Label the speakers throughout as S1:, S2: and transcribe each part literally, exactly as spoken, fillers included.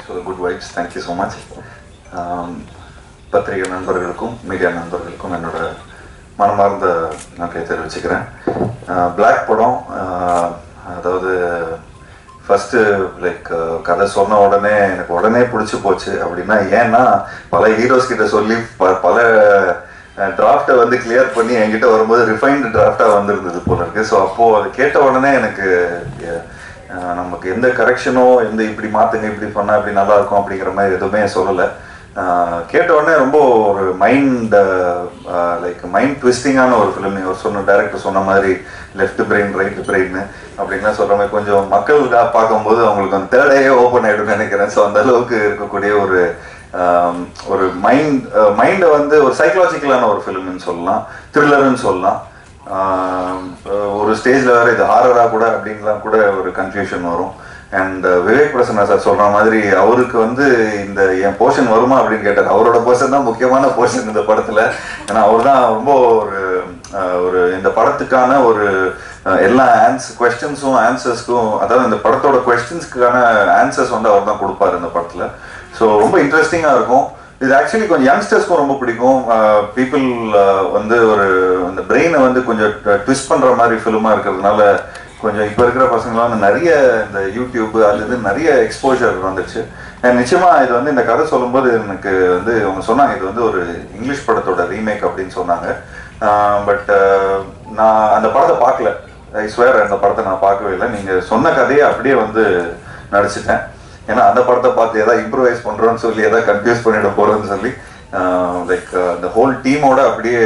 S1: for the good vibes. Thank you so much. பத்திரிகை நண்பர்களுக்கும் media நண்பர்களுக்கும் என்னோட மனமார்ந்த நன்றியை தெரிவிச்சுக்கிறேன். பிளாக் படம் அதாவது ஃபஸ்ட்டு லைக் கதை சொன்ன உடனே எனக்கு உடனே பிடிச்சி போச்சு. அப்படின்னா ஏன்னா பல ஹீரோஸ் கிட்ட சொல்லி ப பல டிராஃப்டை வந்து கிளியர் பண்ணி என்கிட்ட வரும்போது ரிஃபைன்டு டிராஃப்டாக வந்துருந்தது போல இருக்குது. ஸோ அப்போது அது கேட்ட உடனே எனக்கு நமக்கு எந்த கரெக்ஷனோ எந்த இப்படி மாற்றுங்க இப்படி பண்ணால் இப்படி நல்லாயிருக்கும் அப்படிங்கிற மாதிரி எதுவுமே சொல்லலை. கேட்ட உடனே ரொம்ப ஒரு மைண்ட் லைக் மைண்ட் ட்விஸ்டிங்கான ஒரு ஃபிலிம். ஒரு சொன்ன டைரக்டர் சொன்ன மாதிரி லெஃப்ட் பிரெயின் ரைட் பிரெயின் அப்படின்லாம் சொல்கிற மாதிரி கொஞ்சம் மக்களுக்காக பார்க்கும்போது அவங்களுக்கு அந்த தேர்டையே ஓப்பன் ஆகிடும்னு நினைக்கிறேன். ஸோ அந்த அளவுக்கு இருக்கக்கூடிய ஒரு ஒரு மைண்ட் மைண்டை வந்து ஒரு சைக்கலாஜிக்கலான ஒரு ஃபிலிம்னு சொல்லலாம், த்ரில்லர்னு சொல்லலாம். ஒரு ஸ்டேஜில் வேறு இது ஹாரராக கூட அப்படின்லாம் கூட ஒரு கன்ஃபியூஷன் வரும். அண்ட் விவேக் பிரசன்னா சார் சொல்கிற மாதிரி அவருக்கு வந்து இந்த என் போர்ஷன் வருமா அப்படின்னு கேட்டார். அவரோட போர்ஷன் தான் முக்கியமான போர்ஷன் இந்த படத்தில். ஏன்னா அவர் தான் ரொம்ப ஒரு ஒரு இந்த படத்துக்கான ஒரு எல்லா ஆன்ஸ் கொஸ்டின்ஸும் ஆன்சர்ஸ்க்கும், அதாவது இந்த படத்தோட கொஸ்டின்ஸ்க்கான ஆன்சர்ஸ் வந்து அவர் தான் கொடுப்பார் இந்த படத்தில். ஸோ ரொம்ப இன்ட்ரெஸ்டிங்காக இருக்கும். இது ஆக்சுவலி கொஞ்சம் யங்ஸ்டர்ஸ்க்கும் ரொம்ப பிடிக்கும். பீப்புள் வந்து ஒரு இந்த பிரெயினை வந்து கொஞ்சம் ட்விஸ்ட் பண்ணுற மாதிரி ஃபிலிமாக இருக்கிறதுனால கொஞ்சம் இப்போ இருக்கிற பசங்களாம் வந்து நிறைய இந்த யூடியூப் அது இது நிறைய எக்ஸ்போஜர் வந்துச்சு. அண்ட் நிச்சயமாக இது வந்து இந்த கதை சொல்லும்போது எனக்கு வந்து அவங்க சொன்னாங்க இது வந்து ஒரு இங்கிலீஷ் படத்தோட ரீமேக் அப்படின்னு சொன்னாங்க. பட் நான் அந்த படத்தை பார்க்கல, ஐ ஸ்வேர் அந்த படத்தை நான் பார்க்கவே இல்லை. நீங்கள் சொன்ன கதையை அப்படியே வந்து நடிச்சிட்டேன். ஏன்னா அந்த படத்தை பார்த்து எதாவது இம்ப்ரூவைஸ் பண்ணுறோன்னு சொல்லி எதாவது கன்ஃபியூஸ் பண்ணிட போகிறோன்னு சொல்லி லைக் அந்த ஹோல் டீமோட அப்படியே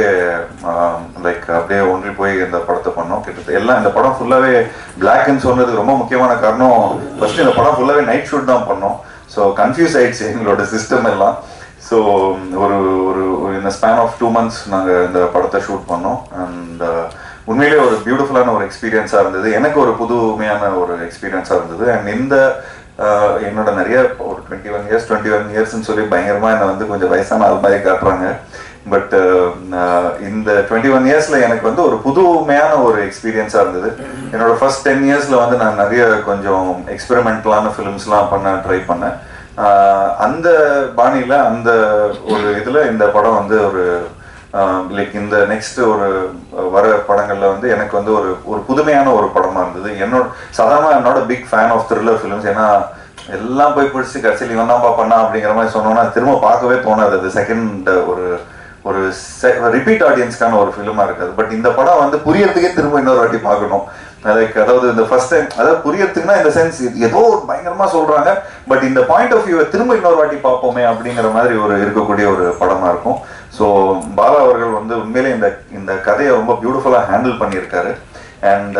S1: லைக் அப்படியே ஒன்றி போய் இந்த படத்தை பண்ணோம். கிட்டத்தட்ட எல்லாம் இந்த படம் ஃபுல்லாகவே பிளாக்னு சொன்னதுக்கு ரொம்ப முக்கியமான காரணம் ஃபஸ்ட்டு இந்த படம் ஃபுல்லாகவே நைட் ஷூட் தான் பண்ணோம். ஸோ கன்ஃபியூஸ் ஆகிடுச்சு எங்களோட சிஸ்டம் எல்லாம். ஸோ ஒரு ஒரு இந்த ஸ்பேன் ஆஃப் டூ மந்த்ஸ் நாங்கள் இந்த படத்தை ஷூட் பண்ணோம். அண்ட் உண்மையிலே ஒரு பியூட்டிஃபுல்லான ஒரு எக்ஸ்பீரியன்ஸாக இருந்தது. எனக்கு ஒரு புதுமையான ஒரு எக்ஸ்பீரியன்ஸாக இருந்தது. அண்ட் இந்த என்னோட நிறைய ஒரு twenty one years twenty one இயர்ஸ்ன்னு சொல்லி பயங்கரமாக என்னை வந்து கொஞ்சம் வயசான ஆள் மாதிரி காட்டுறாங்க. பட் இந்த டுவெண்ட்டி ஒன் இயர்ஸில் எனக்கு வந்து ஒரு புதுமையான ஒரு எக்ஸ்பீரியன்ஸாக இருந்தது. என்னோட ஃபர்ஸ்ட் டென் இயர்ஸில் வந்து நான் நிறைய கொஞ்சம் எக்ஸ்பெரிமெண்டலான ஃபிலிம்ஸ்லாம் பண்ண ட்ரை பண்ணேன். அந்த பாணியில் அந்த ஒரு இதில் இந்த படம் வந்து ஒரு லைக் இந்த நெக்ஸ்ட் ஒரு வர படங்களில் வந்து எனக்கு வந்து ஒரு ஒரு புதுமையான ஒரு படமாக இருந்தது. என்னோட சாதாரணமாக என்னோட big fan of thriller films. ஏன்னா எல்லாம் போய் பிடிச்சி கடைசியில் இவன் தான்ப்பா பண்ணா அப்படிங்கிற மாதிரி சொன்னோன்னா திரும்ப பார்க்கவே தோணாது. அது செகண்ட் ஒரு ஒரு ரிப்பீட் ஆடியன்ஸ்க்கான ஒரு ஃபிலிமாக இருக்காது. பட் இந்த படம் வந்து புரியறதுக்கே திரும்ப இன்னொரு வாட்டி பார்க்கணும். லைக் அதாவது இந்த ஃபர்ஸ்ட் டைம் அதாவது புரியறதுக்குன்னா இந்த சென்ஸ் ஏதோ ஒரு பயங்கரமாக சொல்கிறாங்க, பட் இந்த பாயிண்ட் ஆஃப் வியூவை திரும்ப இன்னொரு வாட்டி பார்ப்போமே அப்படிங்கிற மாதிரி ஒரு இருக்கக்கூடிய ஒரு படமாக இருக்கும். ஸோ பாலா அவர்கள் வந்து உண்மையிலே இந்த இந்த கதையை ரொம்ப பியூட்டிஃபுல்லாக ஹேண்டில் பண்ணியிருக்காரு. அண்ட்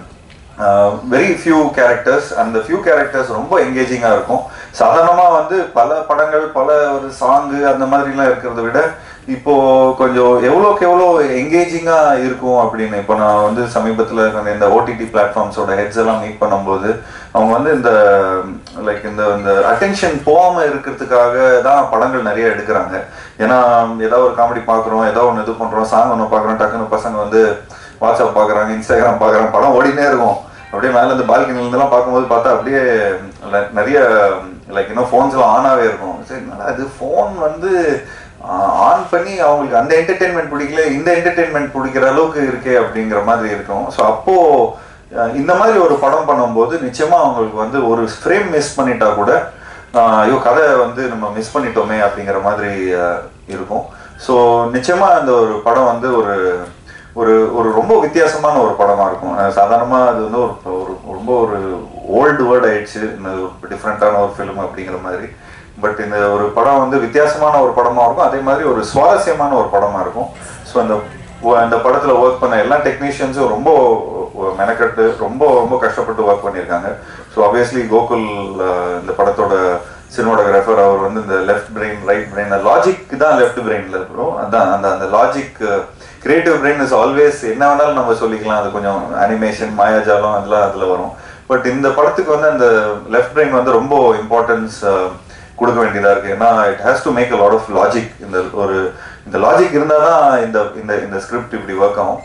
S1: வெரி ஃபியூ கேரக்டர்ஸ், அந்த ஃபியூ கேரக்டர்ஸ் ரொம்ப என்கேஜிங்காக இருக்கும். சாதாரணமாக வந்து பல படங்கள் பல ஒரு சாங்கு அந்த மாதிரிலாம் இருக்கிறத விட இப்போது கொஞ்சம் எவ்வளோக்கு எவ்வளோ என்கேஜிங்காக இருக்கும் அப்படின்னு இப்போ நான் வந்து சமீபத்தில் இந்த ஓடிடி பிளாட்ஃபார்ம்ஸோட ஹெட்ஸ் எல்லாம் மீட் பண்ணும்போது அவங்க வந்து இந்த லைக் இந்த இந்த அட்டென்ஷன் போகாமல் இருக்கிறதுக்காக தான் படங்கள் நிறைய எடுக்கிறாங்க. ஏன்னா ஏதாவது ஒரு காமெடி பார்க்குறோம், ஏதாவது ஒன்று இது பண்ணுறோம், சாங் ஒன்று பார்க்குறோம், டக்குன்னு பசங்க வந்து வாட்ஸ்அப் பார்க்குறாங்க, இன்ஸ்டாகிராம் பார்க்குறாங்க, படம் ஓடினே இருக்கும். அப்படியே மேலே இந்த பால்கனிலேருந்துலாம் பார்க்கும்போது பார்த்தா அப்படியே நிறைய லைக் இன்னும் ஃபோன்ஸ்லாம் ஆனாகவே இருக்கும். சரி அது ஃபோன் வந்து ஆன் பண்ணி அவங்களுக்கு அந்த என்டர்டெயின்மெண்ட் பிடிக்கல, இந்த என்டர்டெயின்மெண்ட் பிடிக்கிற அளவுக்கு இருக்கே அப்படிங்கிற மாதிரி இருக்கும். ஸோ அப்போது இந்த மாதிரி ஒரு படம் பண்ணும்போது நிச்சயமாக அவங்களுக்கு வந்து ஒரு ஃப்ரேம் மிஸ் பண்ணிட்டா கூட ஐயோ கதை வந்து நம்ம மிஸ் பண்ணிட்டோமே அப்படிங்கிற மாதிரி இருக்கும். ஸோ நிச்சயமாக அந்த ஒரு படம் வந்து ஒரு ஒரு ஒரு ரொம்ப வித்தியாசமான ஒரு படமாக இருக்கும். சாதாரணமாக அது வந்து ஒரு ரொம்ப ஒரு ஓல்டு வேர்ட் ஆயிடுச்சு, இந்த டிஃப்ரெண்ட்டான ஒரு ஃபிலிம் அப்படிங்கிற மாதிரி. பட் இந்த ஒரு படம் வந்து வித்தியாசமான ஒரு படமாக இருக்கும், அதே மாதிரி ஒரு சுவாரஸ்யமான ஒரு படமாக இருக்கும். ஸோ அந்த இந்த படத்தில் ஒர்க் பண்ண எல்லா டெக்னீஷியன்ஸும் ரொம்ப மெனக்கட்டு ரொம்ப ரொம்ப கஷ்டப்பட்டு ஒர்க் பண்ணியிருக்காங்க. ஸோ ஆப்வியஸ்லி கோகுல் இந்த படத்தோட சினிமாட்டோகிராஃபர் அவர் வந்து இந்த left brain right brain logic தான் லெஃப்ட் பிரெயினில் இருக்கிறோம். அதான் அந்த அந்த logic creative brain is always என்ன வேணாலும் நம்ம சொல்லிக்கலாம். அது கொஞ்சம் அனிமேஷன் மாயாஜாலம் அதெல்லாம் அதில் வரும். பட் இந்த படத்துக்கு வந்து அந்த லெஃப்ட் பிரெயின் வந்து ரொம்ப இம்பார்ட்டன்ஸ் கொடுக்க வேண்டியதாக இருக்குது. ஏன்னா it has to make a lot of logic. இந்த ஒரு இந்த லாஜிக் இருந்தால் தான் இந்த இந்த இந்த ஸ்கிரிப்ட் இப்படி ஒர்க் ஆகும்.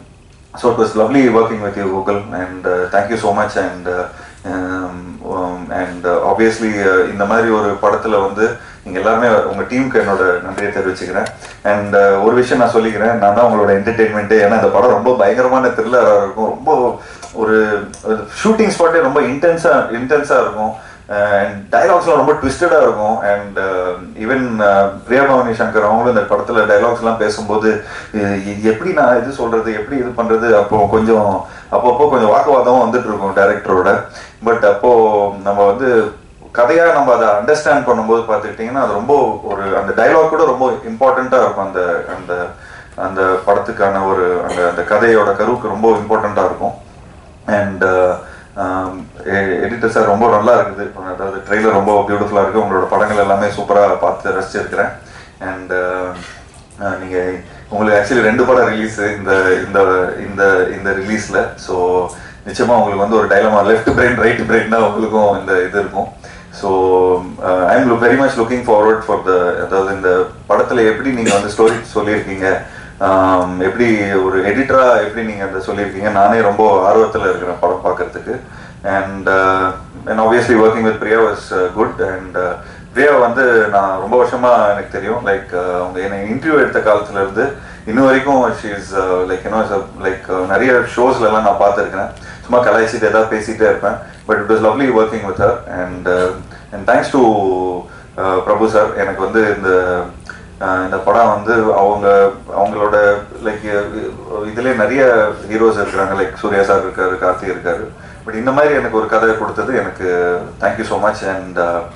S1: So it was lovely working with you Gokul, and thank you so much. And and obviously இந்த மாதிரி ஒரு படத்தில் வந்து நீங்கள் எல்லாருமே உங்கள் டீமுக்கு என்னோட நன்றியை தெரிவிச்சுக்கிறேன். அண்ட் ஒரு விஷயம் நான் சொல்லிக்கிறேன், நான் தான் உங்களோட என்டர்டெயின்மெண்ட்டு. ஏன்னா இந்த படம் ரொம்ப பயங்கரமான த்ரில்லராக இருக்கும், ரொம்ப ஒரு ஷூட்டிங் ஸ்பாட்டே ரொம்ப இன்டென்ஸாக இன்டென்ஸாக இருக்கும். அண்ட் டைலாக்ஸ்லாம் ரொம்ப ட்விஸ்டடாக இருக்கும். அண்ட் ஈவன் பிரியா பவானி சங்கர் அவங்களும் இந்த படத்தில் டைலாக்ஸ்லாம் பேசும்போது எப்படி நான் இது சொல்கிறது, எப்படி இது பண்ணுறது, அப்போது கொஞ்சம் அப்பப்போ கொஞ்சம் வாக்குவாதமும் வந்துட்டு இருக்கும் டைரக்டரோட. பட் அப்போது நம்ம வந்து கதையாக நம்ம அதை அண்டர்ஸ்டாண்ட் பண்ணும்போது பார்த்துக்கிட்டிங்கன்னா அது ரொம்ப ஒரு அந்த டைலாக் கூட ரொம்ப இம்பார்ட்டண்ட்டாக இருக்கும். அந்த அந்த அந்த படத்துக்கான ஒரு அந்த அந்த கதையோட கருவுக்கு ரொம்ப இம்பார்ட்டண்ட்டாக இருக்கும். அண்ட் எடிட்டர் சார் ரொம்ப நல்லா இருக்குது, அதாவது ட்ரெய்லர் ரொம்ப பியூட்டிஃபுல்லாக இருக்குது. உங்களோட படங்கள் எல்லாமே சூப்பராக பார்த்து ரசிச்சிருக்கிறேன். அண்ட் நீங்கள் உங்களுக்கு ஆக்சுவலி ரெண்டு படம் ரிலீஸு இந்த இந்த இந்த இந்த ரிலீஸில். ஸோ நிச்சயமாக உங்களுக்கு வந்து ஒரு dilemma, left brain right brain தான் உங்களுக்கும் இந்த இது இருக்கும். So I am very much looking forward for the, அதாவது இந்த படத்தில் எப்படி நீங்கள் வந்து ஸ்டோரி சொல்லியிருக்கீங்க, எப்படி ஒரு எடிட்டராக எப்படி நீங்கள் அந்த சொல்லியிருக்கீங்க, நானே ரொம்ப ஆர்வத்தில் இருக்கிறேன் படம் பார்க்குறதுக்கு. And and obviously working with Priya was good. And Priya வந்து நான் ரொம்ப வருஷமாக எனக்கு தெரியும், லைக் அவங்க என்னை இன்டர்வியூ எடுத்த காலத்துலேருந்து இன்னும் வரைக்கும் she is like you know like நிறைய ஷோஸ்லலாம் நான் பார்த்துருக்கேன். சும்மா கலாய்ச்சிட்டு ஏதாவது பேசிகிட்டே இருப்பேன். But it was lovely working with her. And and thanks to Prabhu sir. எனக்கு வந்து இந்த இந்த படம் வந்து அவங்க அவங்களோட லைக் இதுலேயே நிறைய ஹீரோஸ் இருக்கிறாங்க, லைக் சூர்யா சார் இருக்காரு, கார்த்திக் இருக்காரு. பட் இந்த மாதிரி எனக்கு ஒரு கதை கொடுத்தது எனக்கு தேங்க்யூ ஸோ மச். அண்ட்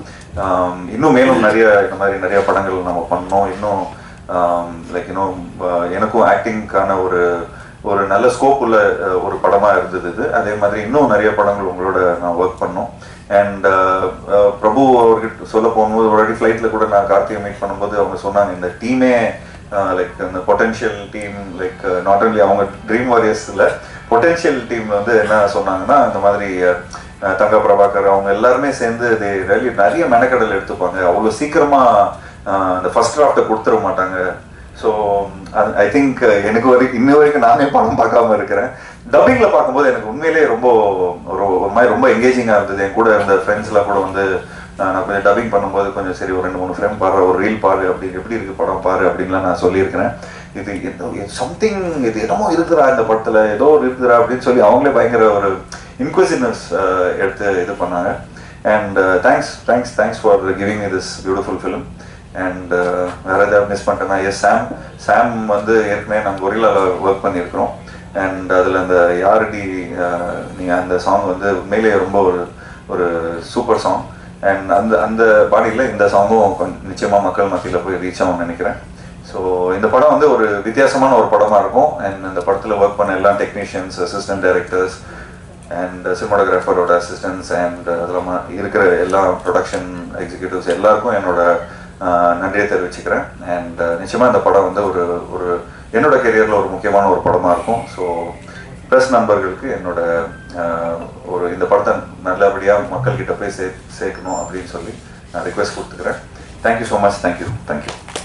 S1: இன்னும் மேலும் நிறைய இந்த மாதிரி நிறைய படங்கள் நம்ம பண்ணோம். இன்னும் லைக் இன்னும் எனக்கும் ஆக்டிங்க்கான ஒரு ஒரு நல்ல ஸ்கோப் உள்ள ஒரு படமாக இருந்தது இது. அதே மாதிரி இன்னும் நிறைய படங்கள் உங்களோட நான் ஒர்க் பண்ணோம். அண்ட் பிரபு அவர்கிட்ட சொல்ல போகும்போது ஒரு வாட்டி ஃப்ளைட்டில் கூட நான் கார்த்திகை மீட் பண்ணும்போது அவங்க சொன்னாங்க, இந்த டீமே லைக் அந்த potential team, like not only அவங்க ட்ரீம் வாரியர்ஸில் பொட்டென்ஷியல் டீம் வந்து என்ன சொன்னாங்கன்னா, இந்த மாதிரி தங்க பிரபாகர் அவங்க எல்லாருமே சேர்ந்து இது ரெலி நிறைய மெனக்கடல் எடுத்துப்பாங்க, அவ்வளோ சீக்கிரமாக அந்த ஃபர்ஸ்ட் டிராஃப்டை கொடுத்துட மாட்டாங்க. ஸோ ஐ திங்க் எனக்கு வரைக்கும் இன்ன வரைக்கும் நானே படம் பார்க்காம இருக்கிறேன். டப்பிங்கில் பார்க்கும்போது எனக்கு உண்மையிலேயே ரொம்ப ஒரு ஒரு மாதிரி ரொம்ப எங்கேஜிங்காக இருந்தது. என் கூட இருந்த ஃப்ரெண்ட்ஸ்லாம் கூட வந்து நான் கொஞ்சம் டப்பிங் பண்ணும்போது கொஞ்சம் சரி ஒரு ரெண்டு மூணு ஃப்ரேம் பாரு, ஒரு ரீல் பாரு, அப்படி எப்படி இருக்குது படம் பாரு அப்படின்லாம் நான் சொல்லியிருக்கிறேன். இது ஏதோ சம்திங் இது என்னமோ இருக்குறா இந்த படத்தில், ஏதோ ஒரு இருக்குறா அப்படின்னு சொல்லி அவங்களே பயங்கர ஒரு இன்க்விசிவ்னஸ் எடுத்து இது பண்ணாங்க. And thanks thanks thanks for giving me this beautiful film. And வேறு ஏதாவது மிஸ் பண்ணிட்டேன்னா, எஸ் சாம் சாம் வந்து ஏற்கனவே நாங்கள் கொரில்லாவில் ஒர்க் பண்ணியிருக்கிறோம். அண்ட் அதில் அந்த யாரடி நீங்கள் அந்த சாங் வந்து உண்மையிலேயே ரொம்ப ஒரு ஒரு சூப்பர் சாங். அண்ட் அந்த அந்த பாடியில் இந்த சாங்கும் கொஞ்சம் நிச்சயமாக மக்கள் மத்தியில் போய் ரீச் ஆகும்னு நினைக்கிறேன். ஸோ இந்த படம் வந்து ஒரு வித்தியாசமான ஒரு படமாக இருக்கும். அண்ட் இந்த படத்தில் ஒர்க் பண்ண எல்லா டெக்னீஷியன்ஸ், அசிஸ்டன்ட் டைரக்டர்ஸ் அண்ட் சினிமாட்டோகிராஃபரோட அசிஸ்டன்ஸ் அண்ட் அதில் இருக்கிற எல்லா ப்ரொடக்ஷன் எக்ஸிக்யூட்டிவ்ஸ் எல்லாருக்கும் என்னோட நன்றியை தெரிவிச்சுக்கிறேன். அண்ட் நிச்சயமாக இந்த படம் வந்து ஒரு ஒரு என்னோட கெரியரில் ஒரு முக்கியமான ஒரு படமாக இருக்கும். ஸோ ப்ரெஸ் நண்பர்களுக்கு என்னோட ஒரு இந்த படத்தை நல்லபடியாக மக்கள்கிட்ட போய் சே சேர்க்கணும் அப்படின்னு சொல்லி நான் ரிக்வெஸ்ட் கொடுத்துக்கிறேன். Thank you so much. Thank you thank you